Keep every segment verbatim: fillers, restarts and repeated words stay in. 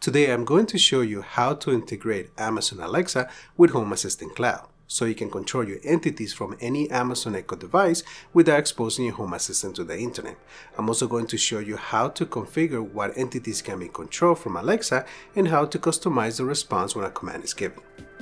Today I'm going to show you how to integrate Amazon Alexa with Home Assistant Cloud, so you can control your entities from any Amazon Echo device without exposing your Home Assistant to the internet. I'm also going to show you how to configure what entities can be controlled from Alexa and how to customize the response when a command is given.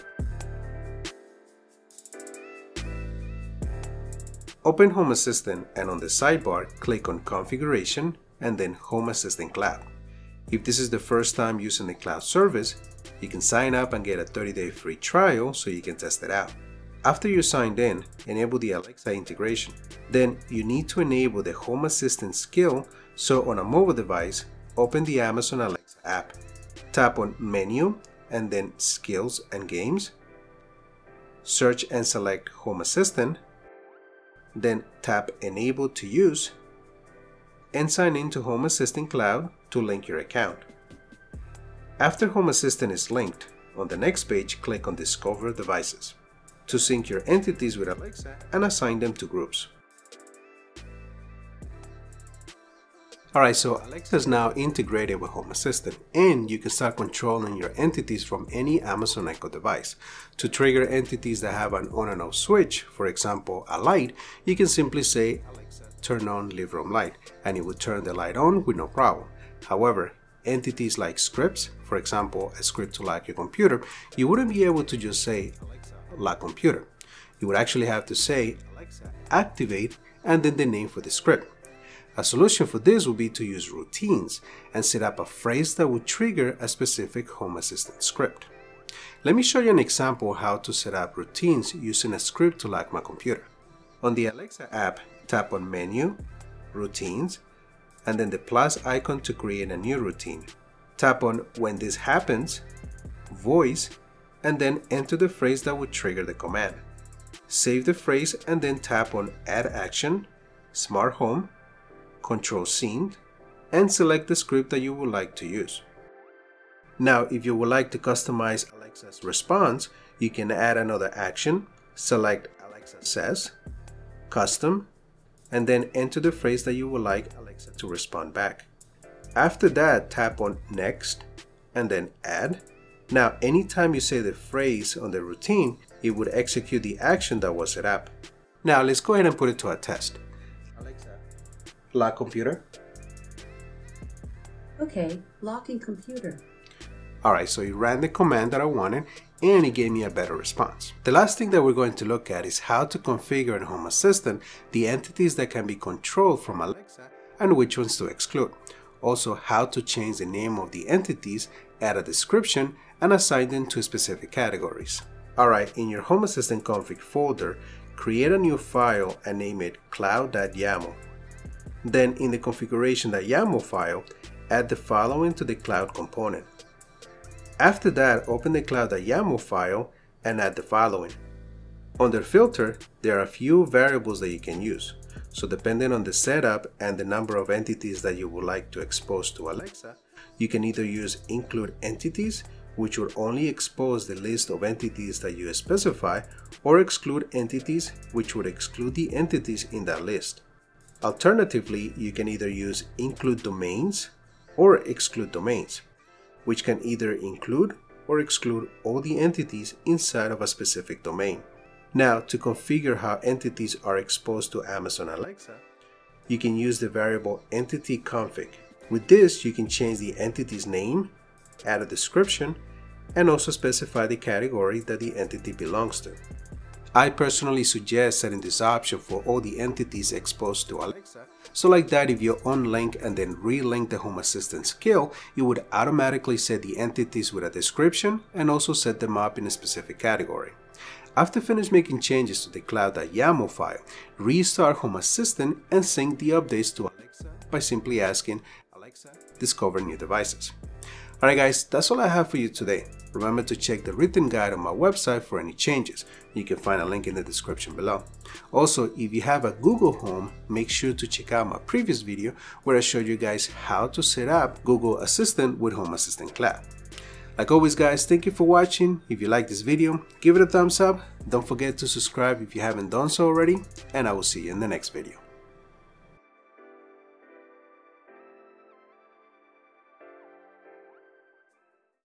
Open Home Assistant and on the sidebar, click on Configuration and then Home Assistant Cloud. If this is the first time using the cloud service, you can sign up and get a thirty day free trial so you can test it out. After you're signed in, enable the Alexa integration. Then you need to enable the Home Assistant skill, so on a mobile device, open the Amazon Alexa app. Tap on Menu and then Skills and Games. Search and select Home Assistant. Then tap Enable to Use and sign in to Home Assistant Cloud to link your account. After Home Assistant is linked, on the next page click on Discover Devices to sync your entities with Alexa and assign them to groups. Alright, so Alexa is now integrated with Home Assistant and you can start controlling your entities from any Amazon Echo device. To trigger entities that have an on and off switch, for example a light, you can simply say Alexa turn on living room light and it will turn the light on with no problem. However, entities like scripts, for example a script to lock your computer, you wouldn't be able to just say Alexa lock computer. You would actually have to say Alexa activate and then the name for the script. A solution for this would be to use routines and set up a phrase that would trigger a specific Home Assistant script. Let me show you an example how to set up routines using a script to lock my computer. On the Alexa app, tap on Menu, Routines, and then the plus icon to create a new routine. Tap on When This Happens, Voice, and then enter the phrase that would trigger the command. Save the phrase and then tap on Add Action, Smart Home, Control Scene, and select the script that you would like to use. Now, if you would like to customize Alexa's response, you can add another action, select Alexa Says, Custom, and then enter the phrase that you would like Alexa to respond back. After that, tap on Next, and then Add. Now, anytime you say the phrase on the routine, it would execute the action that was set up. Now, let's go ahead and put it to a test. Lock computer. Okay, locking computer. Alright, so it ran the command that I wanted and it gave me a better response. The last thing that we're going to look at is how to configure in Home Assistant the entities that can be controlled from Alexa and which ones to exclude. Also, how to change the name of the entities, add a description, and assign them to specific categories. Alright, in your Home Assistant config folder, create a new file and name it cloud.yaml. Then in the configuration.yaml file, add the following to the cloud component. After that, open the cloud.yaml file and add the following. Under filter, there are a few variables that you can use. So depending on the setup and the number of entities that you would like to expose to Alexa, you can either use include entities, which will only expose the list of entities that you specify, or exclude entities, which would exclude the entities in that list. Alternatively, you can either use include domains or exclude domains, which can either include or exclude all the entities inside of a specific domain. Now, to configure how entities are exposed to Amazon Alexa, you can use the variable entity config. With this, you can change the entity's name, add a description, and also specify the category that the entity belongs to. I personally suggest setting this option for all the entities exposed to Alexa, so like that if you unlink and then relink the Home Assistant skill, it would automatically set the entities with a description and also set them up in a specific category. After finish making changes to the cloud.yaml file, restart Home Assistant and sync the updates to Alexa by simply asking Alexa, discover new devices. Alright guys, that's all I have for you today. Remember to check the written guide on my website for any changes. You can find a link in the description below. Also, if you have a Google Home, make sure to check out my previous video where I showed you guys how to set up Google Assistant with Home Assistant Cloud. Like always guys, thank you for watching. If you like this video, give it a thumbs up. Don't forget to subscribe if you haven't done so already, and I will see you in the next video.